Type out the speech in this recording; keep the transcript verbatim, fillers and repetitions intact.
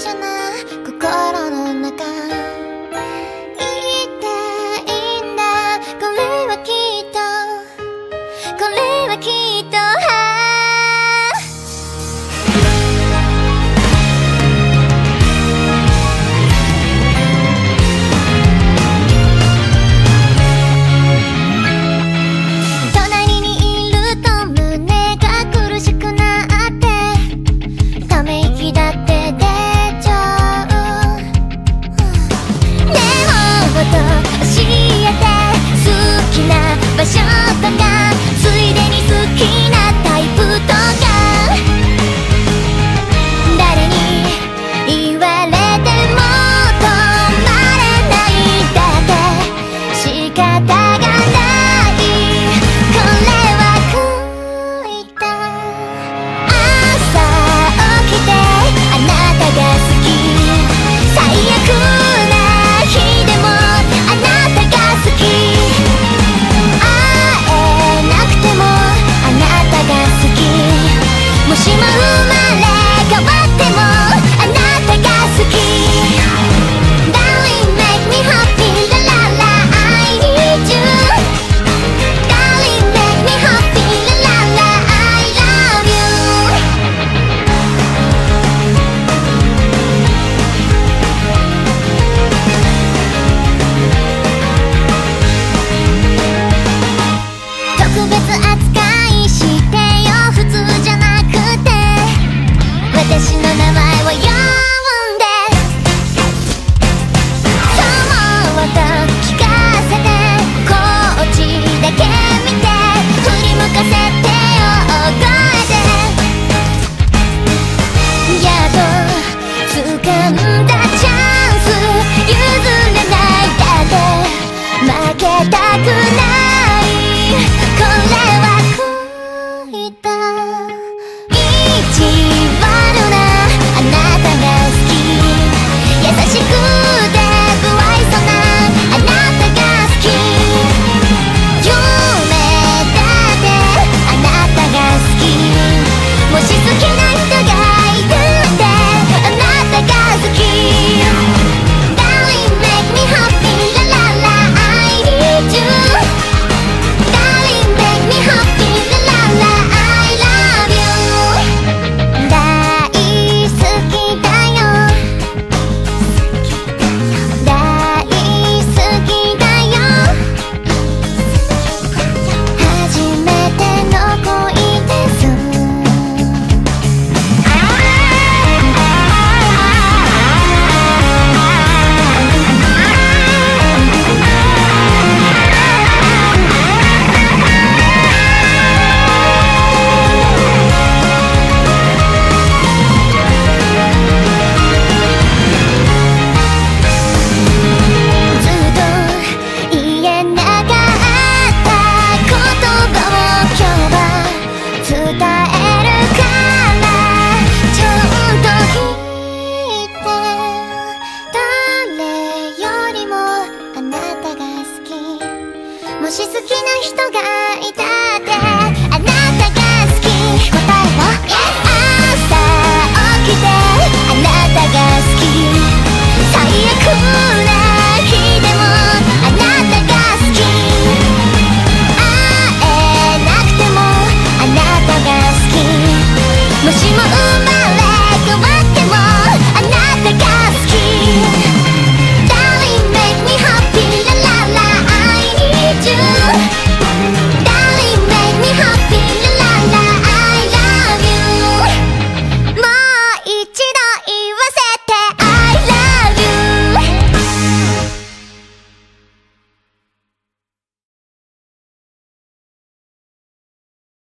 緒な心の中、言いたいんだ。これはきっと、これはきっと、隣にいると胸が苦しくなってため息だって出ちゃう。ねえもっと教えて、好きな場所とかついでに好きなタイプとか、誰に言われても止まれないだって仕方がない。これは恋だ。朝起きてあなたが好き、最悪な日でもあなたが好き、会えなくてもあなたが好き、もしも生まれ変わってもあなたが好き。 Darling make me happy la la la I need you. Darling make me happy la la la I love you. 特別扱いしてよ、普通じゃなくて私の名前を呼んで、そうと聞かせて、こっちだけ見て振り向かせてよ、覚えて。やっと掴んだチャンス、譲れないだって負けたくない。